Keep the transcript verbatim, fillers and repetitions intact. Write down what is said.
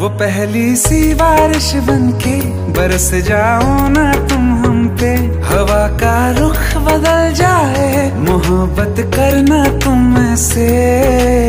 वो पहली सी बारिश बनके बरस जाओ ना तुम हम पे, हवा का रुख बदल जाए मोहब्बत करना तुम से।